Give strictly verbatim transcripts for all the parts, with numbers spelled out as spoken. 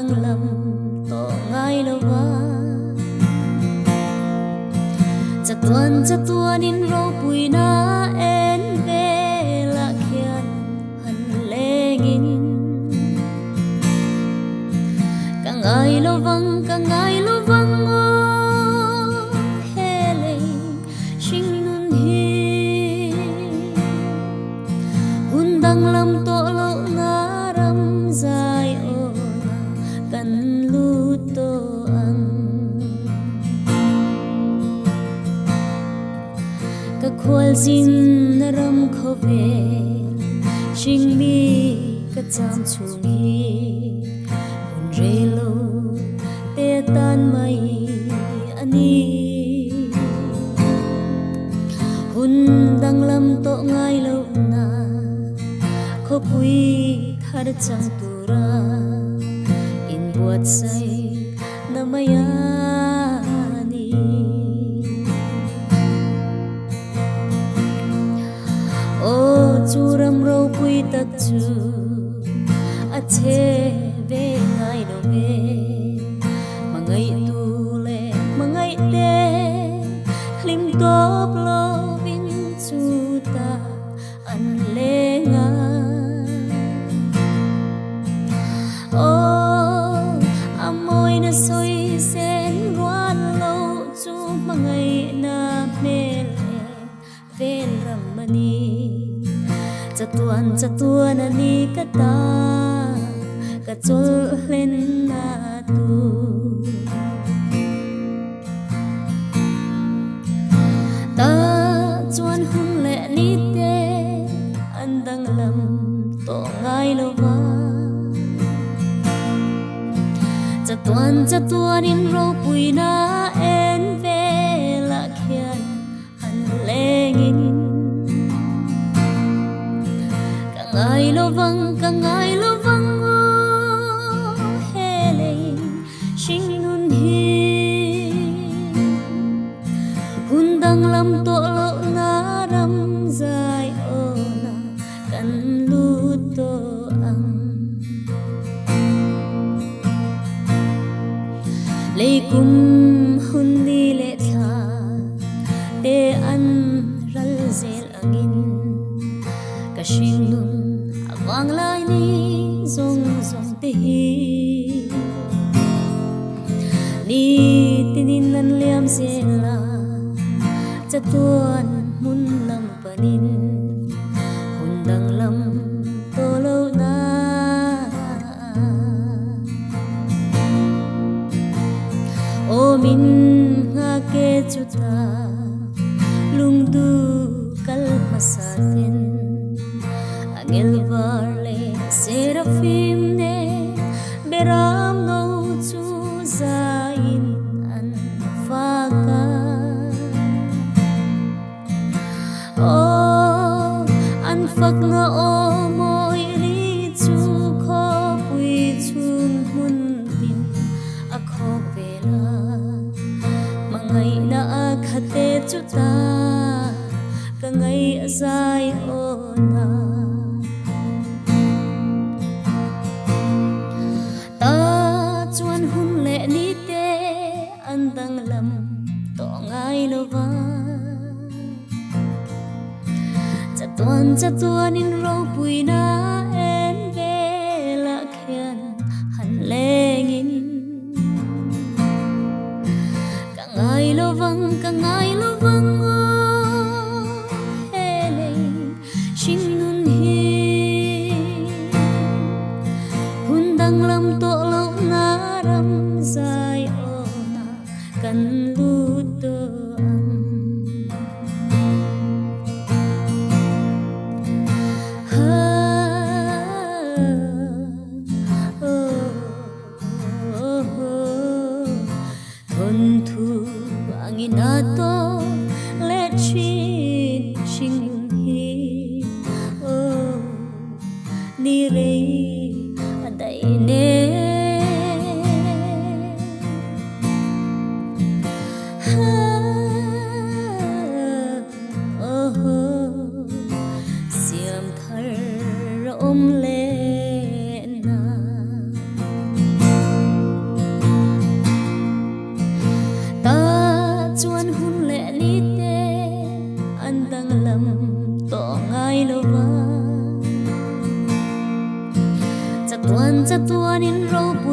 đăng lầm to ngay lâu ba cha tuan cha tuan in ro pui na en ve la khian han lengin ka ngai lo vang ka ngai lo vang o hele sing nun hi hun dang lam to lo na ram zai o na kan lu to ang ka khwal zin na ram kho ve sing mi ka cham chung hi hun re lo te tan mai ani hun dang lam to ngai lo na kho pui thar chang tura in buat sai na maya ni o churam ro pui tak chu a che ve ngai no ve mangai tu le mangai te lim top lo vin chu ta an le nga o amoy na soi sen ruan lo chu mangai na mele ven ramani chatuan chatuan ani kata kachol len na tu ta chuan hun le ni te andang lam to ngai lo wa chatuan chatuan in ro pui na en ve la khian han lengin ka ngai lo vang ka ngai lo vang o hele sing nun hi hun dang lam to lo na ram zai o na kan lu to ang le kum hun ni le tha te an ral zel angin ka shin nun awang lai ni zong zong te hi ni tinin nan liam zela chatuan mun lam panin hundang lam to lo na o min nga ke chuta lung du kal masaten angel varle seraphim ne beram no chu zain an faka o an fak nga o moi ri chu kho pui chung mun din a kho vela mangai na a khate chu ta ka ngai azai o na ta chuan hun le ni te andang lam to ngai lo wa chatuan chatuan in ro pui na en ve la khian han lengin ka ngai lo vang ka ngai lo vang o hele shin nun hi hun dang lam to lo na ram zai o na kan lu to ang inato lechin sing hi oh ni re adai ne oh siam thar om le na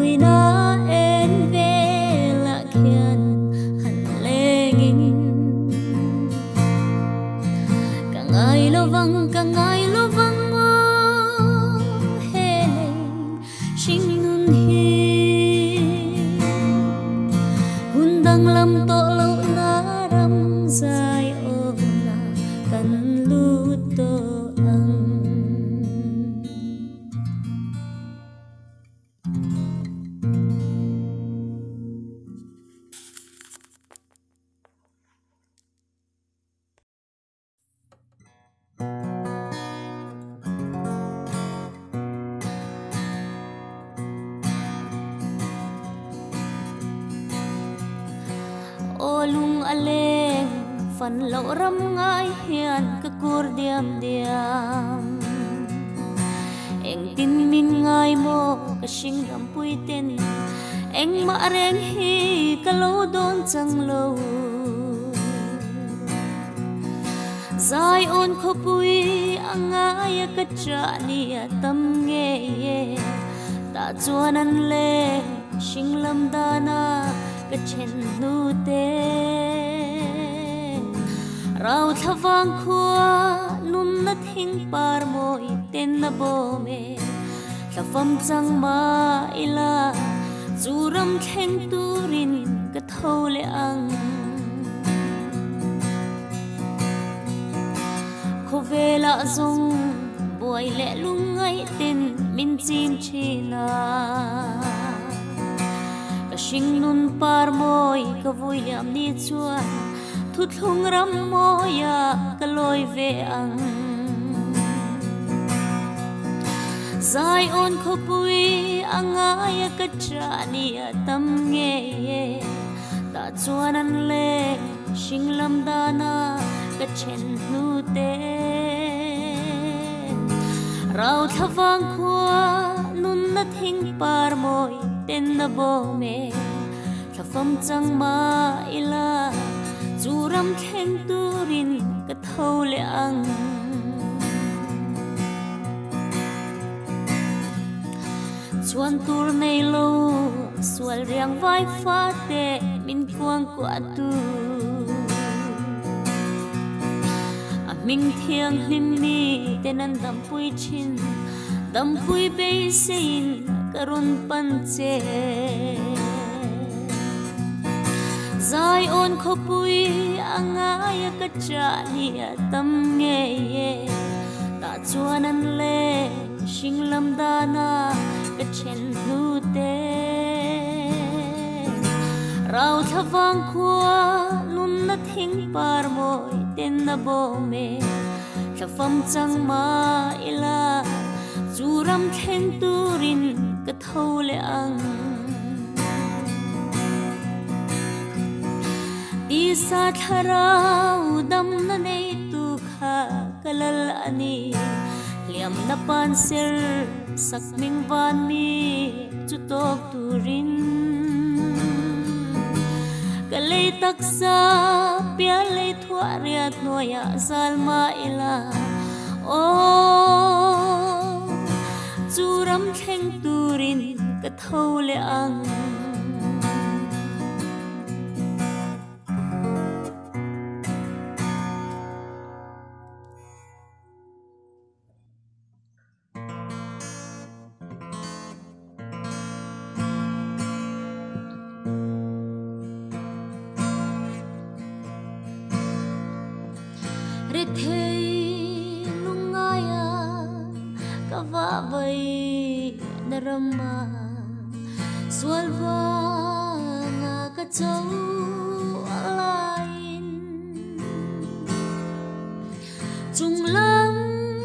vui na en về là khian hẳn lengin cả ngày lo vắng cả ngày lo vắng mơ hè sinh nun hi hun dang lam to lo na ram dài ôm na kan lu to ang ô lung aleng phần lộ ram ngai hiền ka kur diam diam eng tin min ngai mo ka sing ram pui ten eng ma reng hi ka lo don chang lo zai on kho pui angai ka cha ni tam nge ta chuan an le sing lam dana ka chen nu te rau thavang khua nun na thing par moi ten na bo me thavam chang ma ila churam thleng turin ka thole ang khovela zong boy le lungai ten min chin china ka sing nun par moi ka vui liam ni chuan thu thung ram moya ka loi ve ang zai on kho pui anga ka cha ni tam nge ta chuan an le sing lam dana ka chen nu te rau thavang khua nun na thing par moi ten na bo me thavam chang ma ila churam thleng turin ka thole ang chuan tur nei lo sual riang vai fa te min puang ko atu a ming thiang hlim mi tenan dam pui chin dam pui be sein karun pan che zai on kho pui anga ya ka cha ni tam nge ta chuan an le sing lam dana ka chen nu te rau thavang khua nun na thing par moi ten na bo me thavam chang ma ila churam thleng turin ka thole ang isa tharau dam na nei tu kha kalal ani liam na pan sir sak ming van mi chu tok turin kalei taksa pia lei thua riat noya salma ila o churam thleng turin ka thole ang thei lungaya kava vai narama swalva nga ka chau alain chunglam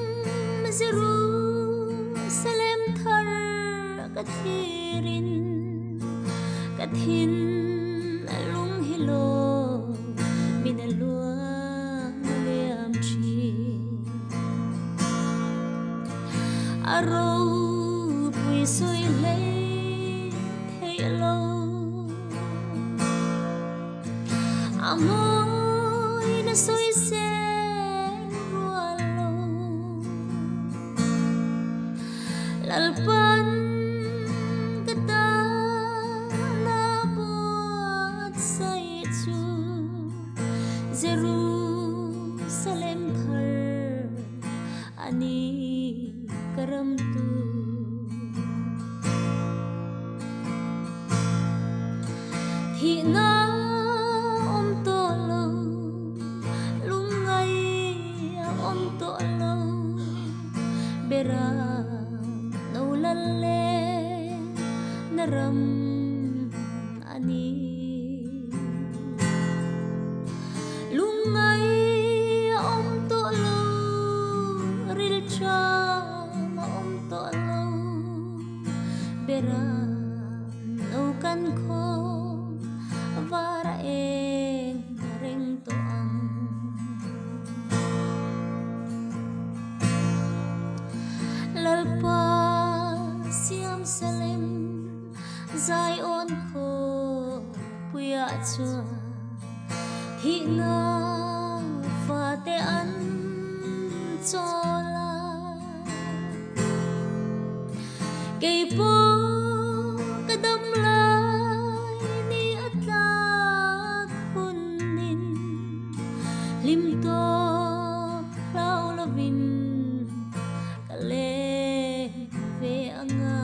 Jerusalem thar ka thirin ka thin lung hilo minalua aro pui soi le thei lo amoi na soi se rualo lalpan kata thì na om to lâu lung ngay om to lâu bera nâu lăn lê naram ani lung ngay om to lâu ril cha ma om to lâu bera nâu kan kho vara eng reng to ang lalpa siam salem zai on kho puya chua thi na fa te an chola kei po kadam lai ni atlak kunin lim to lau lovin kale ve anga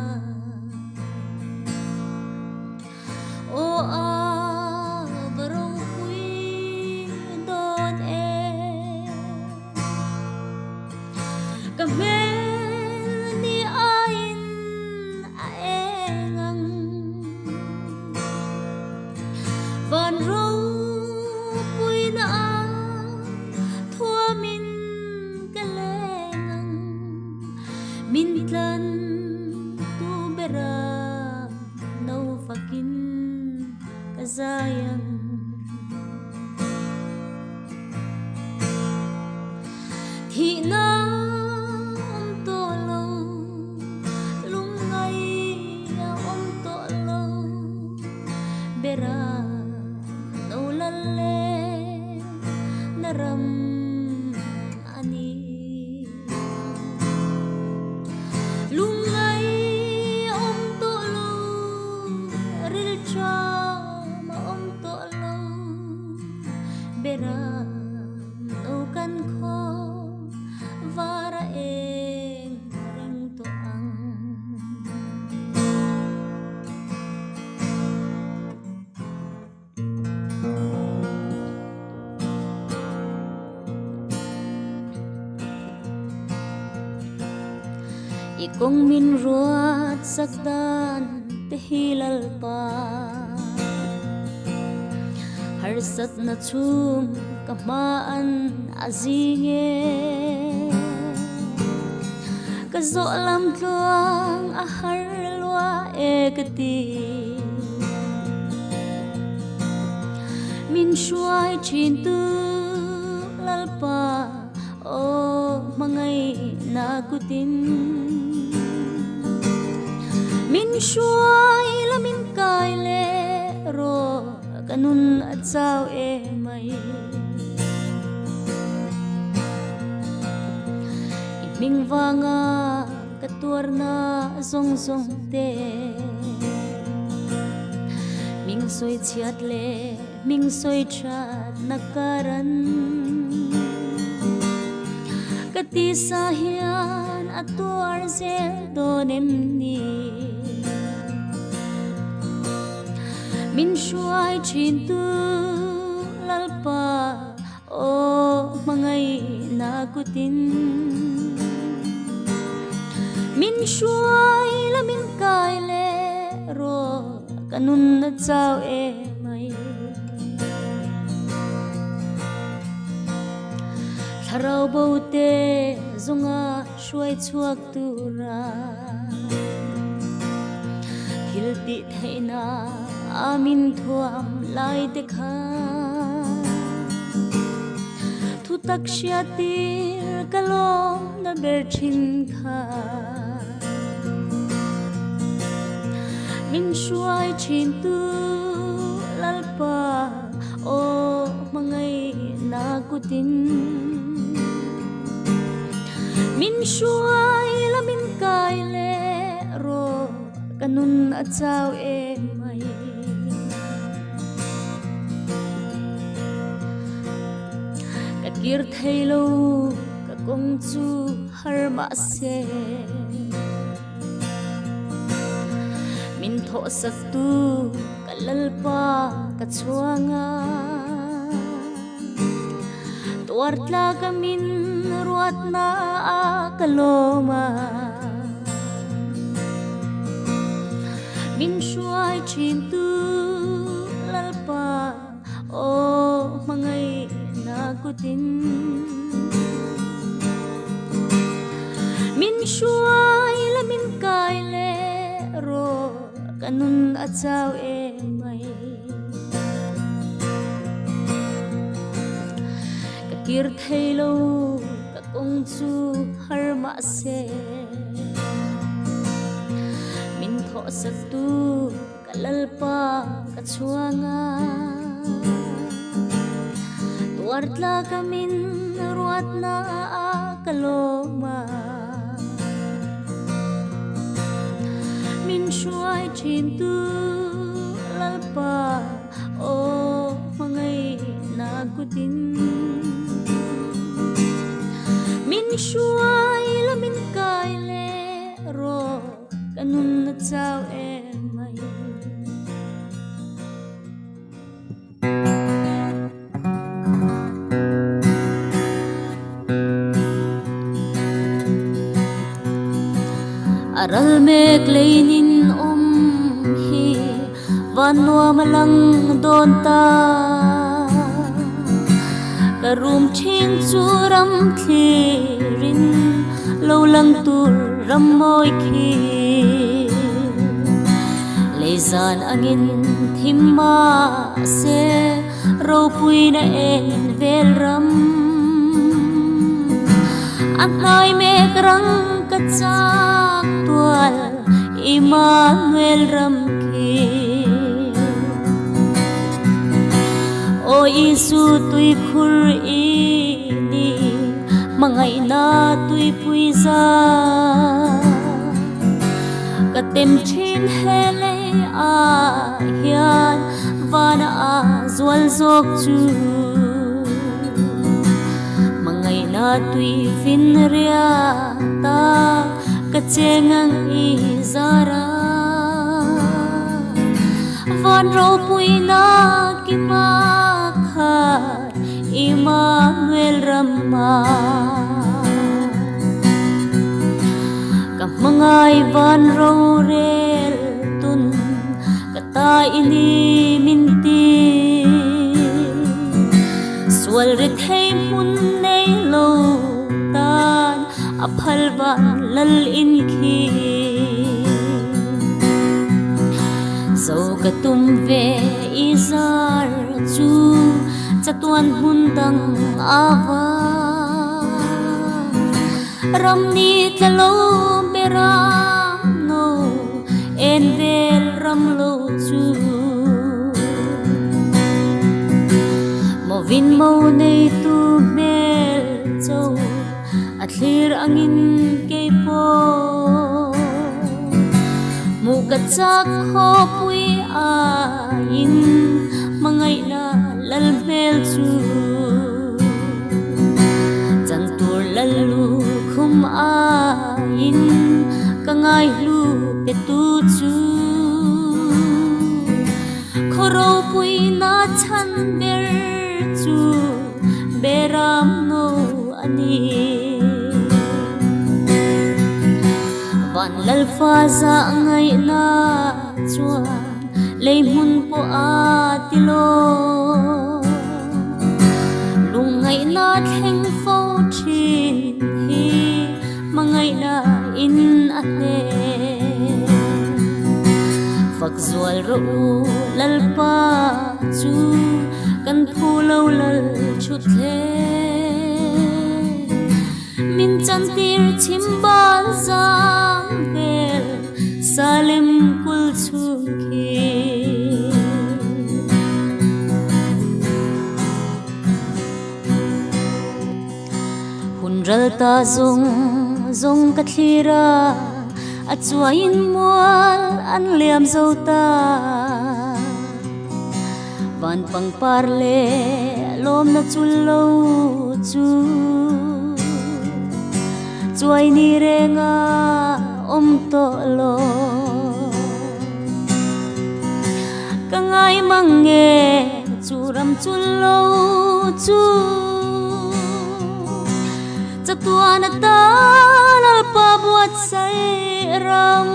o a barong hui don e kamel ni ain a engang van rong pui na thua min kalengang min tlan tu bera nau fakin kazayang thì na om to lâu lung ngay om to lâu bera nâu lăn lê naram ani lung ngay om to lâu ril cha ma om to lâu bera nâu kan kho vara eng reng to ang ikong min ruat sakdan te hilal pa har sat na chum kamaan azinge ka zo lam tluang a har lua ekati min shuai chin tu lalpa o mangai na kutin min shuai la min kai le ro kanun at sao e mai ming vanga katuar na zong zong te ming soi chiat le ming soi chat nakaran kati sahian atuar zel donem ni min shuai chin tu lalpa o mangai na kutin min shuai la min kai le ro kanun na chao e mai tharau bo te zunga shuai chuak tu ra hilti thaina amin thuam lai te kha thu tak shiatir kalom na berchin kha min shuai chin tu lalpa o mangai na kutin min shuai la min kai le ro kanun at sao e mai kakir thailo ka kong chu har ma se min tho sak tu kalalpa kachuanga tuartla kamin ruat na kaloma min shuai chin tu lalpa o mangai na kutin min shuai la min kai le ro kanun achau e mai ka kir thailo ka kong chu har ma se min tho sak tu kalalpa ka chuanga tuartla kamin ruat na kaloma min shuai chin tu lalpa o mangai na kutin min shuai la min kai le ro kanun na chau e mai aral mek leinin om hi vanwa malang don ta karum thing churam thirin lo lang tur ram moi khi leizan angin thimma se ro pui na en vel ram anai mek rang ka chak tual Immanuel ram ki o isu tui khur ini mangai na tui puiza katem chin hele a hian vana a zwal zok chu mangai na tui vin ria ta kachengang izara van ro puina kimakha Immanuel Rama kamangai van ro rel tun kata ini minti swal rit hey mun nei lo tan aphalwa lal in khi so katum ve izar chu chatuan hundang awa ramni talo beram no en vel ram lo chu movin mo nei tu mel cho athlir angin kay po mukatsak ho pui ain mangai na lalbel chu chantur lalu khum ain kangai lu petu chu khoro pui na chan ber chu beram no ani van lalfa za ngai na chuan lei mun po atilo lungai na theng fo thin hi mangai na in ate fak zual ro lalpa chu kan phu lo lal chut the min chan tir chimbal zam vel salim kul chung khi hunral ta zong zong kathira achuain mual an liam zo ta van pang parle lom na chullo chu chuai ni renga om to lo ka ngai mange chu ram chu lo chu cha tua na ta lal pa buat sai ram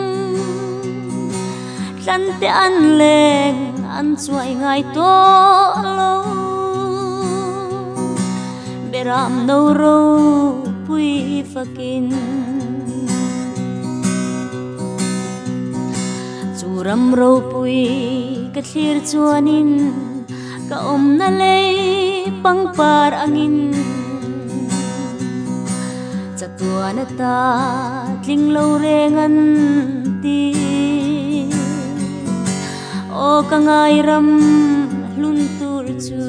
tlan te an leng an chuai ngai to lo beram no ro pui fakin churam ro pui ka thlir chuanin ka om na le pangpar angin chatua na ta tling lo rengan ti o ka ngai ram lun tur chu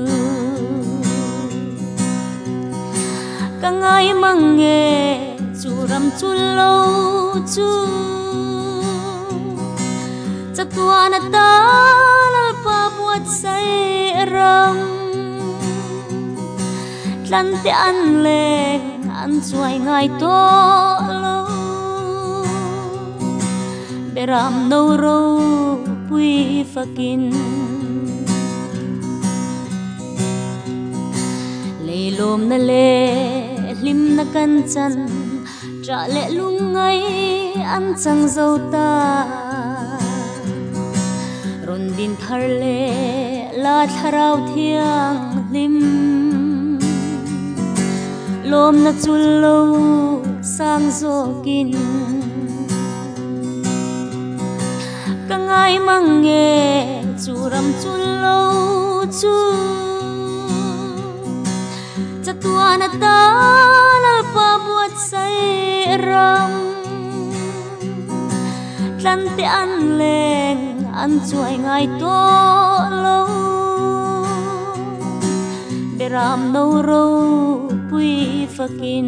ka ngai mange chu ram chu lo chu chatua na ta lal pa buat sai ram tlan te an leng an chuai ngai to lo beram no ro pui fakin leilom na le lim na kan chan tra le lung ngai an chang zo ta ron din thar le la tharau thiang lim lom na chul lo sang zo kin ka ngai mange chu ram chul lo chu chatua na ta lal pa buat sai ram tlan te an leng an chuai ngai to lo beram no ro pui fakin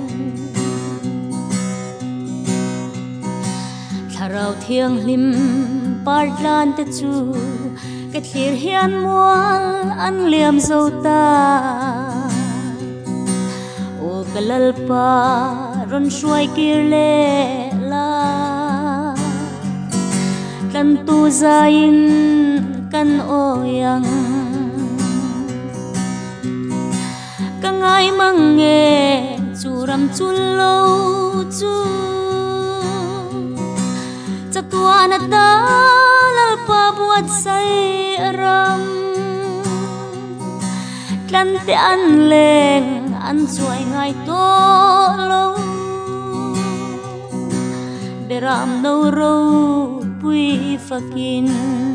tharau thiang lim parlan te chu ka thlir hian mual an liam zo ta o kalal pa ron shuai kir le la kan tu zain kan oyang ka ngai mange chu ram chu lo chu chatua na ta lal pa buat sai ram tlan te an leng an chuai ngai to lo beram no ro pui fakin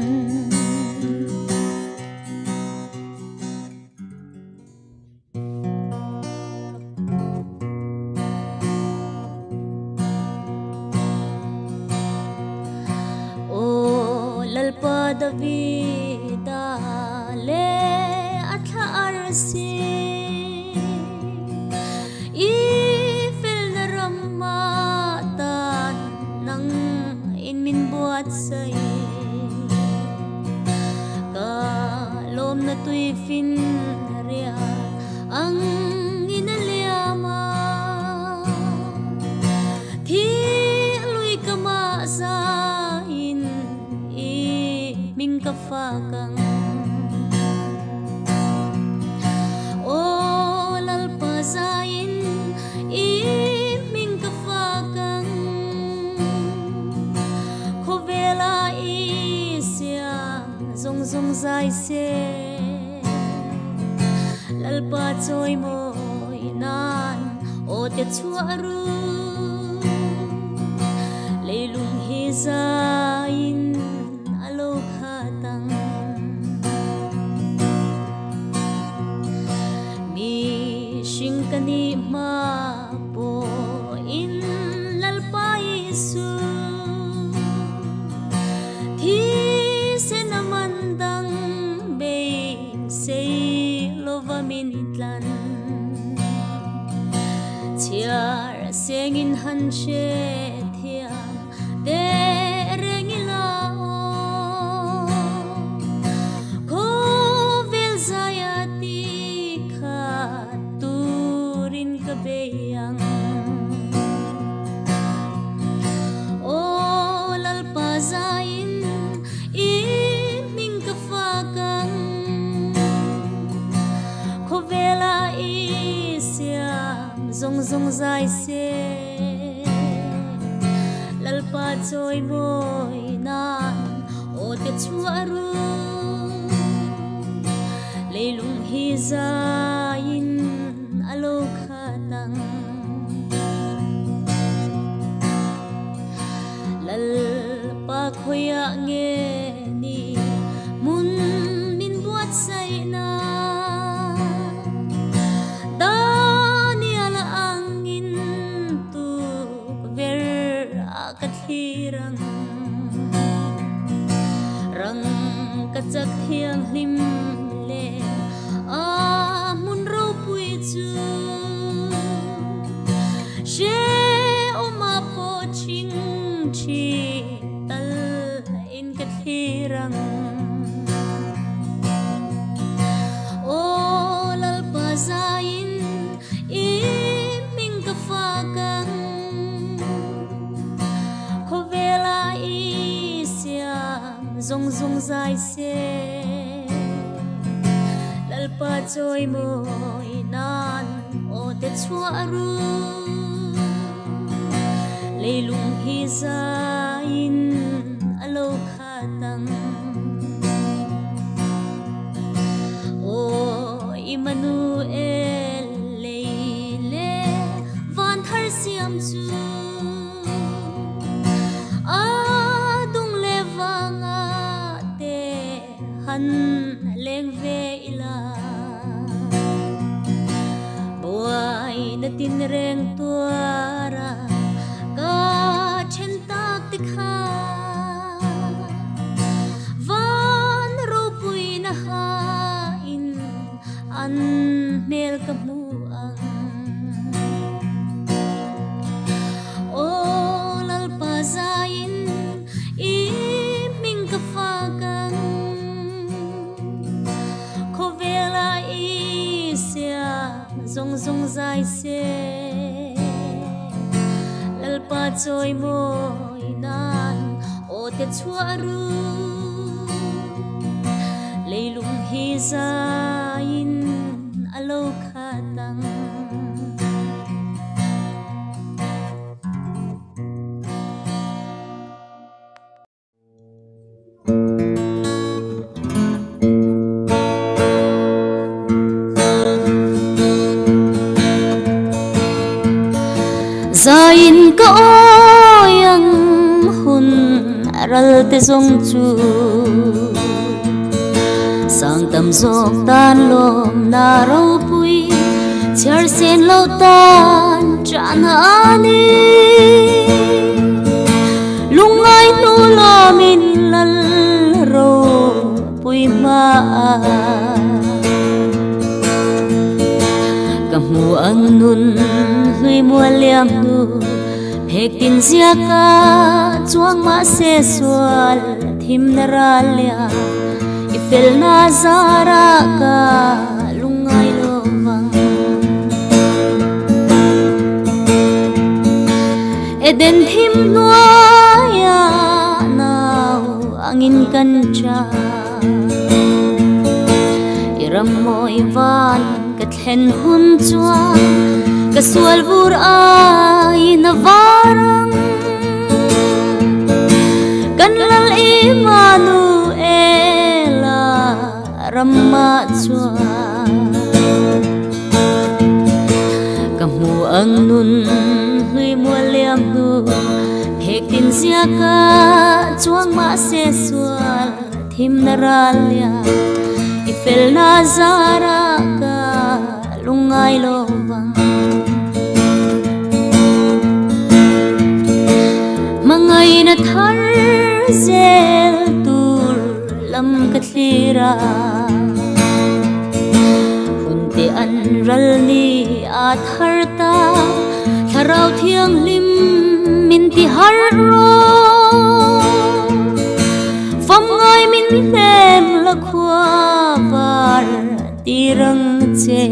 lalpa davida le atha arsi I fil na ramatan nang inmin buat say kalom na tuy fin ria ang inaliama thi lui kama sa min ka fakang o lalpa zain I min ka fakang khovela I siang zong zong zai se lalpa choi moi nan o te chua ru leilung hi zain kani ma po in lalpa isu thi se namandang be se lova minitlan chiar sengin hanche thiam de rengila ko vel zayati kabeyang o lalpa zain I zong zong dài se lalpa choi moi nan o te chua ru leilung hi za in alo khatang lalpa khoya nge ni mun min buat sai na daniel angin tu ver akathirang rang kachak thiang lim le a mun ro pui chu she oma po ching chi tal in kathirang o lalpa zain i ming ka fagang khovela i siam zong zong zai se lalpa choi moi nan o te chua ru leilung hi zain alo khatang o Emmanuel leile van thar siam chu a dung le wanga te han leng ve ila boy na tin reng tuara ka chen tak tikha van ro pui na ha in an mel ka mu ang o lalpa zain i ming ka fagang khovela i sia zong zong zai se lalpa choi moi nan o te chua ru leilung hi zain alo khatang zain ka oyang hun ral te zong chu sang tam zok tan lom na ro pui char sen lo tan chan ani lungai nu lo min lal ro pui ma kamu ang nun hui mua liam nu phek tin zia ka chuang ma se sual thim na ra lia ifel na zara ka lungai lovang eden thim noya nau angin kan cha iram moi van kathen hun chuang kasual bur ai na varang kanlal Emmanuela ramma chuang kamu ang nun hui mua liam nu phek tin zia ka chuang ma se sual thim na ra lia ifel na zara ka lungai lovang mangai na thar zel tur lam kathira hunte an ral ni a thar ta tharau thiang lim min ti har ro fam ngai min hem la khwa var tirang che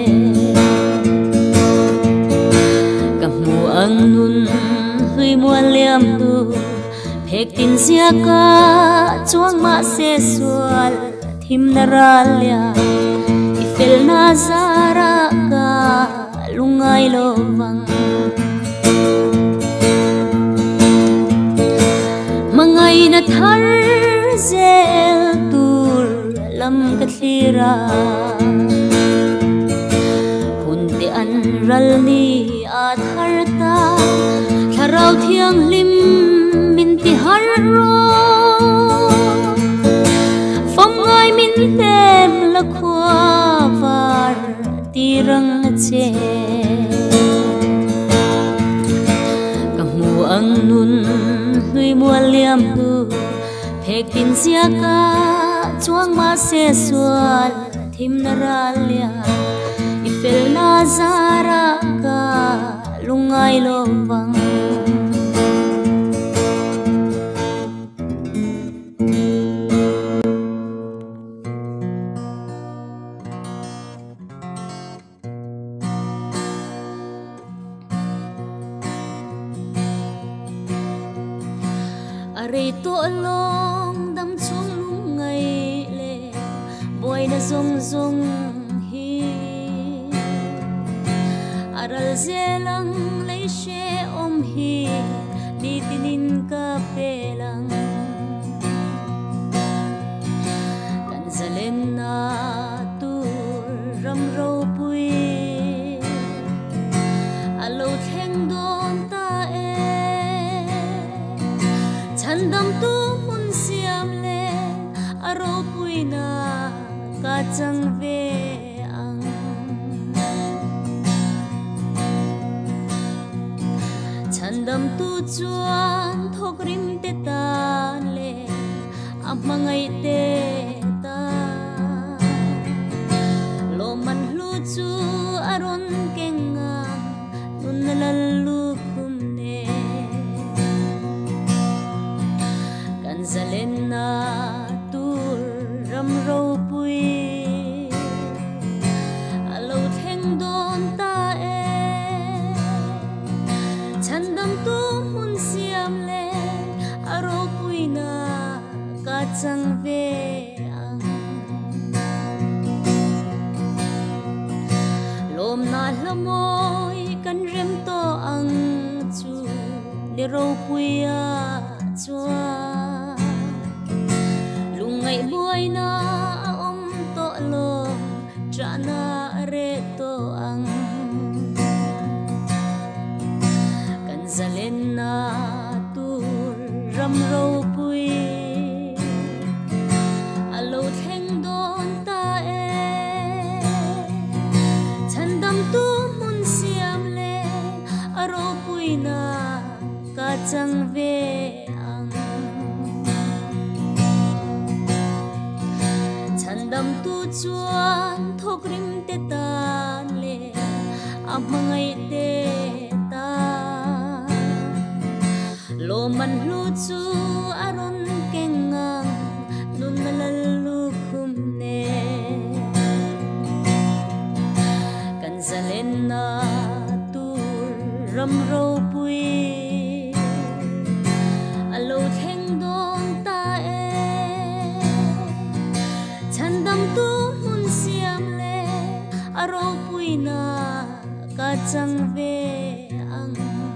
kamu ang nun hui mua liam tu phek tin zia ka chuang ma se sual thim na ra lia ifel na zara ka lungay lovang mangay na thar zel tur lam katlira hunti an ral ni at harta tharaw thiang lim minti harro phong ai min tem la khwa var tirang che kamu ang nun nui mua liam hu phek tin sia ka chuang ma se sual thim na ra lia ifel na zara ka lungai lovang Aray to along dam chung lungai le boy na zong zong hi aral zelang lay she om hi ditinin ka pelang kan zalen na tur ram ro pui alo theng don ta e chandam tu mun siam le aro pui na ka chang ve ang chandam tu chuan thok rim te tan le amangai te ta lo man lu chu aron kenga nun lalu kumne kan zalen na tur ram ro pui alo theng don ta e chandam tu mun siam le aro pui na ka chang ve ang lom na lamoy kan rem to ang chu ni ro pui a chua lungai buai na om to lo trana re to ang kan zalen na tur ram ro pui alo theng don ta e chandam tu mun siam le aro pui na ka chang ve ang chandam tu chuan thok rim te tan le amangai te ta lo man lu chu aron kengang nun lalu khumne kan zalen na tur ram ro pui alo theng don ta e chandam tu mun siam le aro pui na ka chang ve ang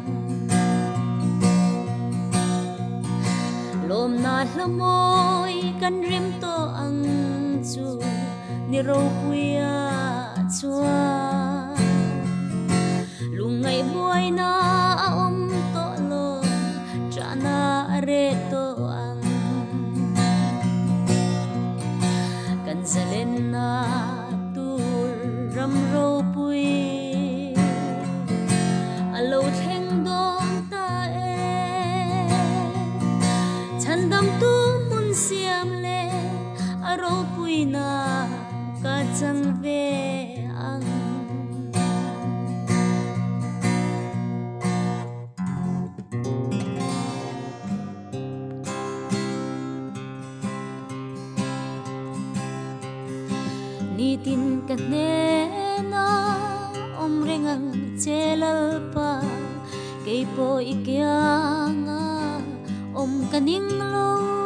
lom na lamoy kan rim to ang chu ni ro pui a chua lungai buai na om to lo trana re to ang kan zalen na tur ram ro pui alo theng don ta e chandam tu mun siam le aro pui na ka chang ve ang nitin ka na om rengang chelal pa kay po ikyanga om kaning lo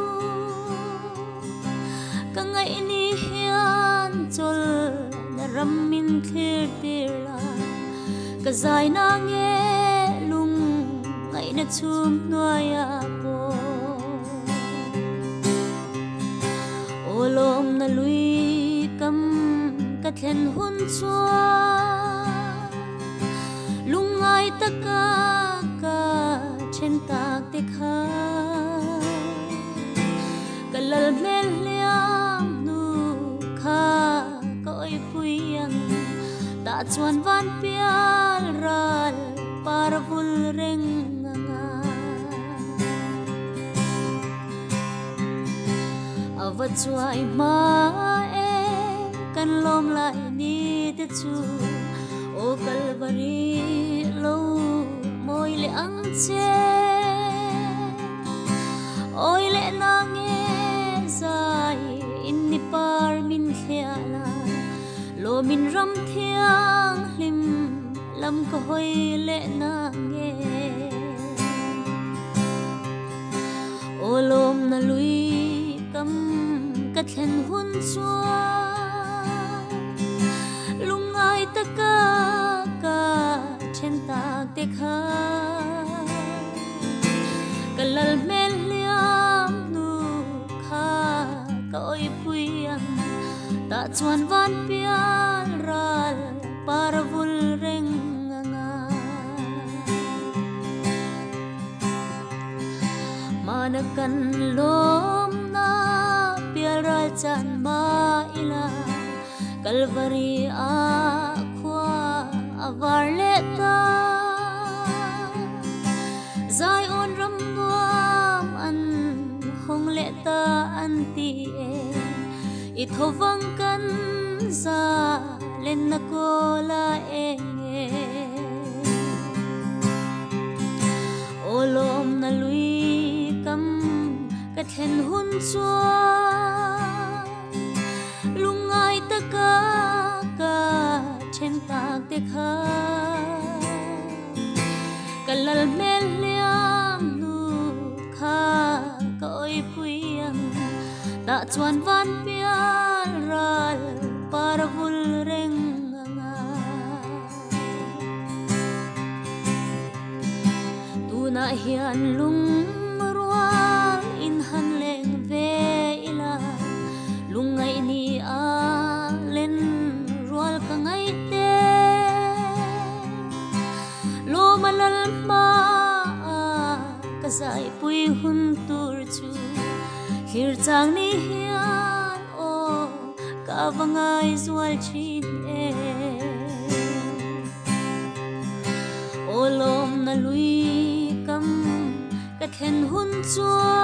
kanga inihian chol na ramin thir tira ka zai na nge lung ngai na chum noya po olom na lui kam ka thlen hun chua lungai taka ka chen tak te kha kalal mel liam nu kha koi puyang ta chuan van pial ral parvul reng nga awa chuai ma e kan lom lai ni te chu o kalvari lo moi le ang che oi le na nge zai in ni par min khiala lo min ram thiang lim lam ko hoi le na nge o lom na lui kam ka thlen hun chua lungai taka ka chen tak te kha kalal mel liam nu kha ka oi puyang ta chuan van pial ral parvul reng nga manakan lom na pial ral chan ma ila kalvari a khwa avar leta zai on ram nuam an hong leta an ti e i thovang kan za len na ko la e olom na lui kam ka thlen hun chua lungai taka ka chen tak te kha kalal mel liam nu kha ka oi puyang ta chuan van pial ral parvul reng nga tuna hian lung rual in han leng ve ila lungai ni a len rual ka ngai te lo malal ma a ka zai pui hun tur chu hir chang ni hian o ka vangai zual chin e olom na lui kam ka thlen hun chua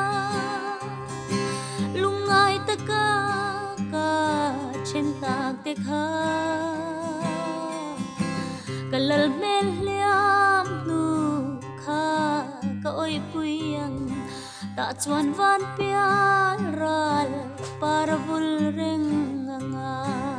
lungai taka ka chen tak te kha kalal mel liam nu kha ka oi puyang ta chuan van pial ral parvul reng nga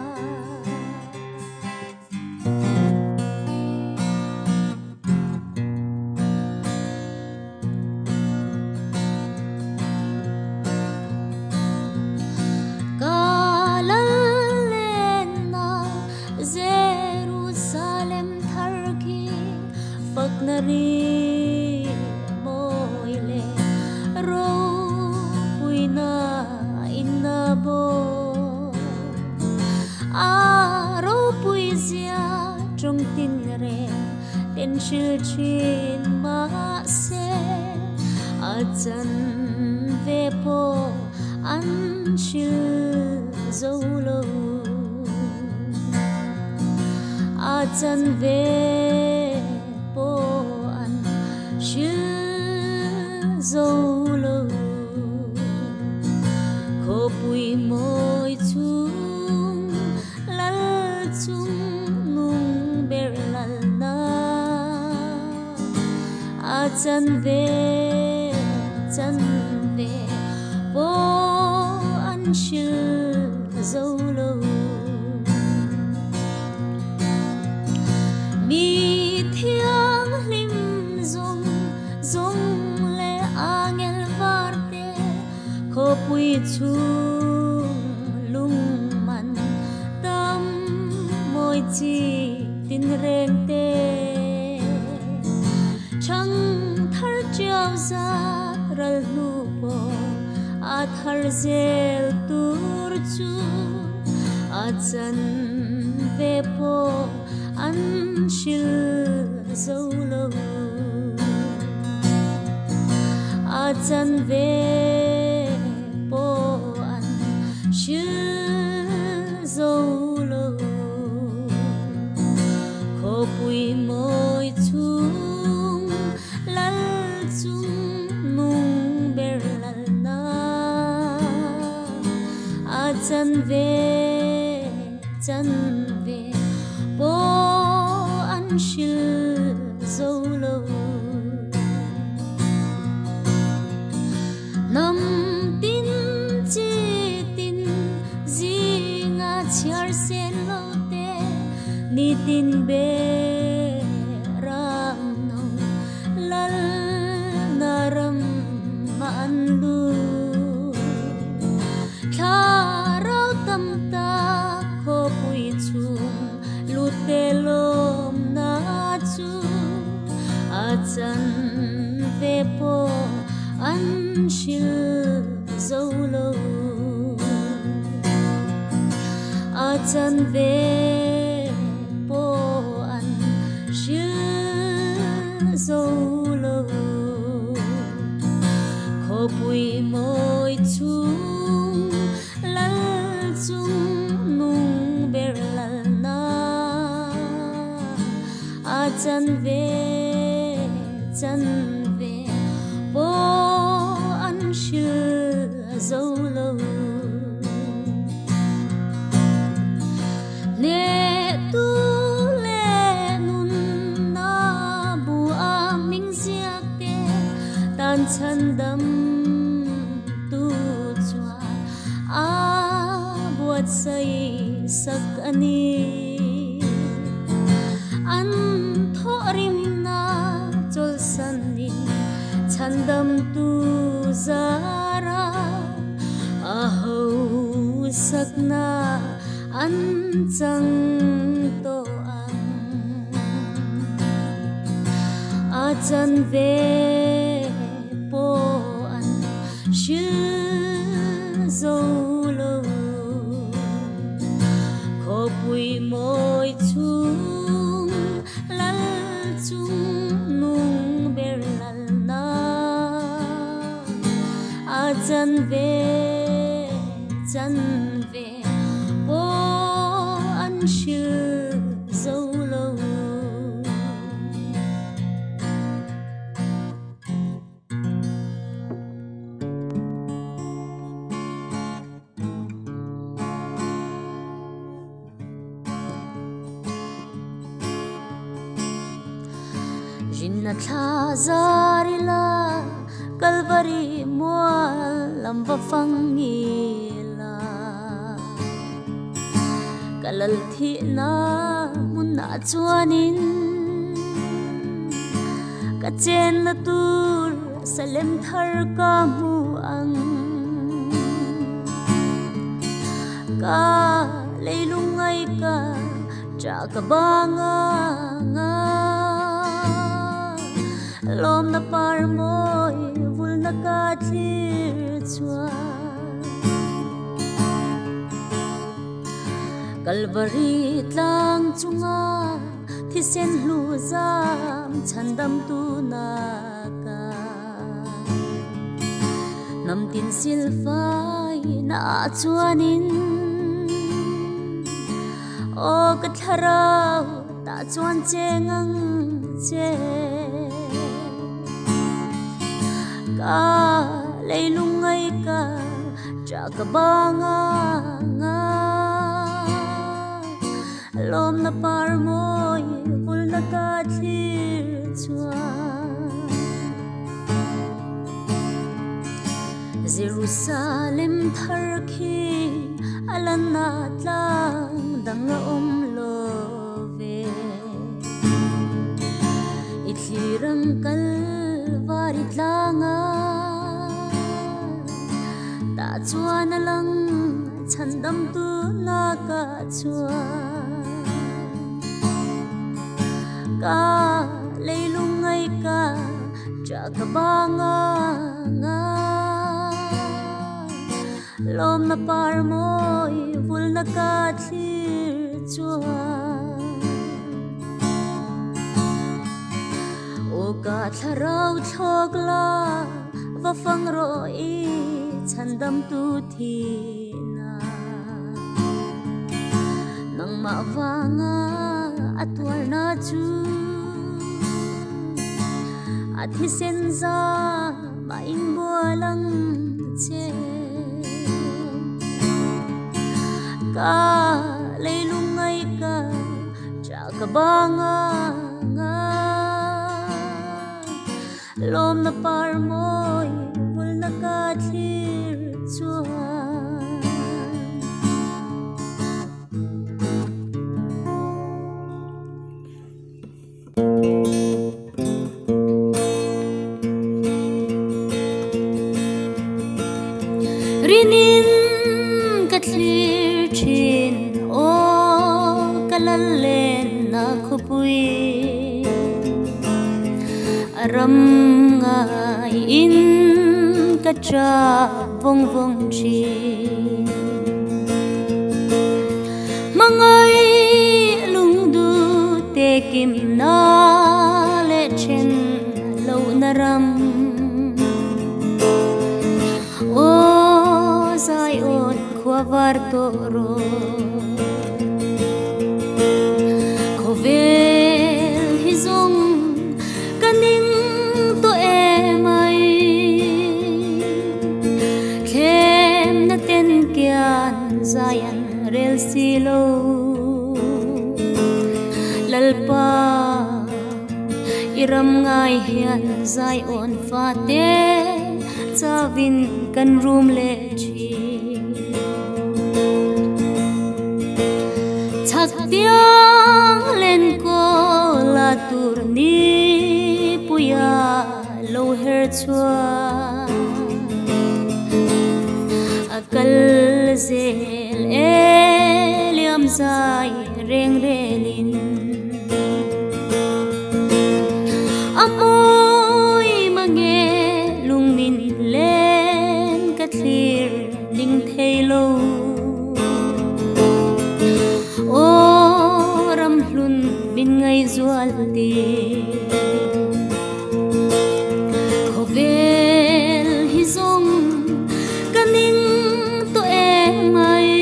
nari moile ro puina inna bo a ro puizia trong tin re ten shil chin ma se a chan ve po an shil zolo a chan ve zolo ko pui moi chung lal chung nung ber lal na a chan ve chan ve po an shil zolo mi thiang lim zong zong ko pui chung lung man tam moi chi tin reng te chẳng thar treo ra ral nu po a thar zel tur chu a chan ve po an shil zo lo a chan ve po an shil zo lo ko pui moi chung lal chung nung ber lal na a chan ve chan ve po an shil zo lo nam tin chi tin zinga chiar sen lo te ni tin be ram no lal naram man lu tharau tam ta ko pui chung lu te lom na chu a chan ve po an shil zo lo a chan ve po an shil zo lo ko pui moi chung lal chung nung ber lal na a chan ve chan ve po an shil zo lo ne tu le nun na bu a ming ziak te tan chan dam tu chwa a buat sai sak ani an tho rim na chol sanin chandam tu zara aho sakna an chang to ang a chan ve po an shil zo lo ko pui moi chung lal chung nung ber lal na a chan ve chan ve po an shil zo lo jinna tha zarila kalvari mual lamba fangila kalal thi na munna chuanin ka chen na tur salem thar ka mu ang ka leilungai ka cha ka banga nga lom na par moi vul na ka thlir chua kalvari tlang chunga thi sen hlu zam chandam tu na ka nam tin sil fai na chuanin o ka tharau ta chuan chengang che ka leilungai ka cha ka banga nga lom na par moi vul na ka thlir chua Jerusalem thar khi alana tlang danga om lo ve ithirang kalvari tlanga ta chuan alang chandam tu na ka chua ka leilungai ka Chakabanga nga lom na parmoy vul na kathir chua o ka tharau thogla va fangro i chandam tu thina nang mawanga atwar na chu athi senza main bualang che ka leilungai ka chakabanga nga lom na parmoy vul na kathir chua rinin kathir chin o kalalen na khupui aram ngai in kacha vong vong chi mangai lung du te kim na le chen lo naram o zai on khwavar toro khovel hizong kaning to emai kem na ten kyan zayan rel silo lalpa iram ngai hian zai on fate chavin kan room le chi thak tiang len ko la tur ni puya lo her chua akal zel eliam zai reng relin amoy mange lungmin len kathir ding thailo o ram hlun min ngai zual ti khovel hizong kaning to emai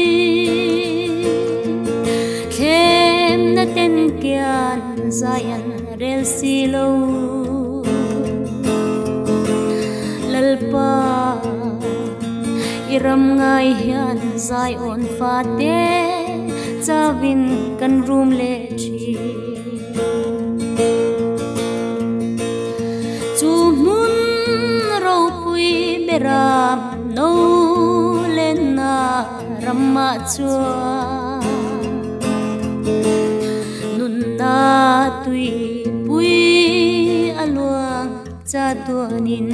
khem na ten kyan zayan rel silo lalpa iram ngai hian zai on fate chavin kan room le chi chu mun ro pui beram no len na ramma chua nun na tui pui aluang cha tuanin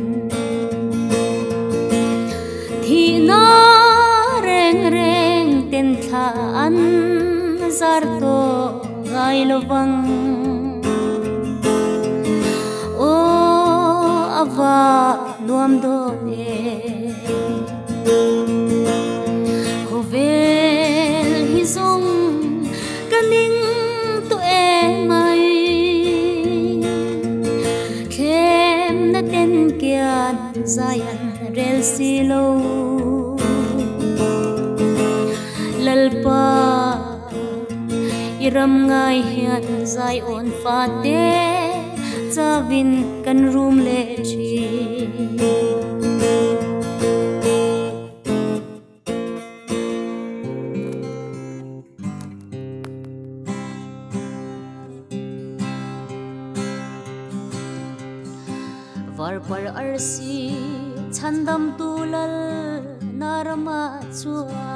thina reng reng ten tha an zar to ngai lovang o ava nuam do ne khovel hizong kaning to emai khem na ten kyan zayan rel silo lalpa iram ngai hian zai on fate chavin kan room le chi varpar arsi chandam tulal narama chua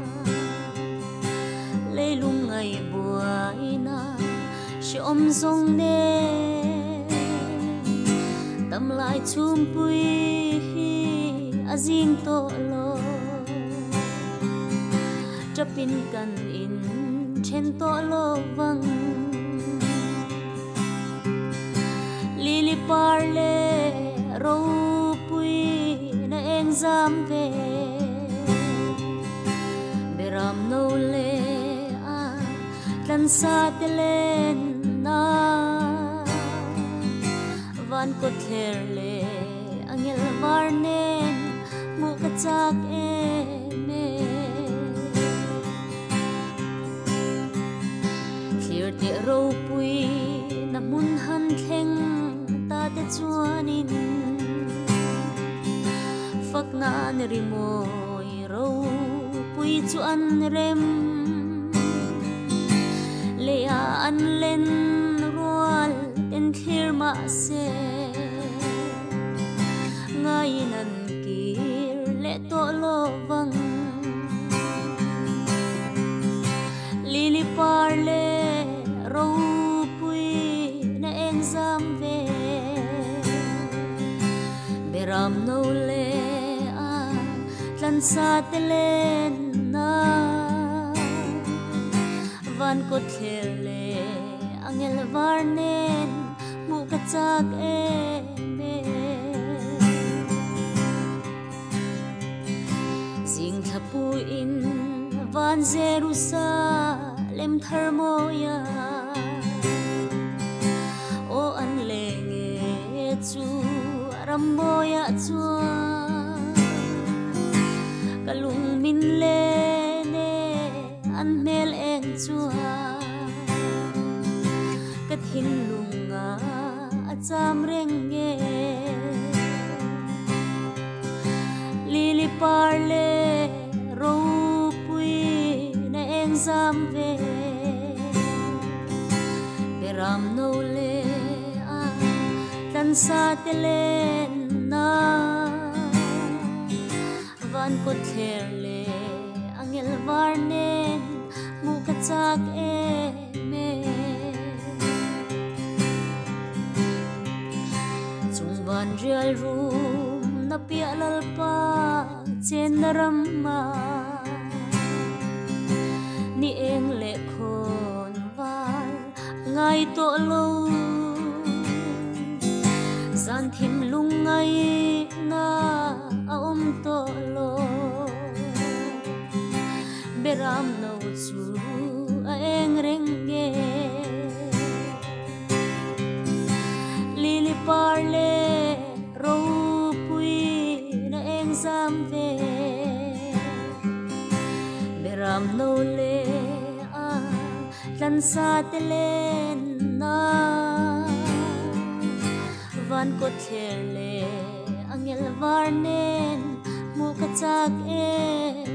leilung ngai buaina shom zong ne tam lai chum pui azing to lo chapin kan in chen to lo wang lili parle ro pui na eng zam ve beram no le a tlan sa telen na van ko ther le angel varnen mu ka chak e me clear ti ro pui na mun han thleng ta te chuanin fak na ni rimoi ro pui chu an rem le a an len rual ten thir ma se ngai nan kir le to lo wang lili parle ro pui na eng zam ve beram no le a tlan sa telen na van ko thel le angel varnen mu ka chak e me sing thapu in van Jerusalem thar moya o an le nge chu ram moya chua kalung min le ne an mel eng chua kathin lunga acham reng nge lili parle ro pui na eng zam ve beram no le a tan sa telen na van ko ther le angel varnen mu ka chak e me chung van rial rum na pia lal pa chen na ram ma ni eng le khon var ngai to lo san thim lung ngai na a om to lo beram no chu a eng reng nge lili parle ro pui na eng zam ve beram no le a tlan sa telen na van ko ther le angel varnen mu ka chak e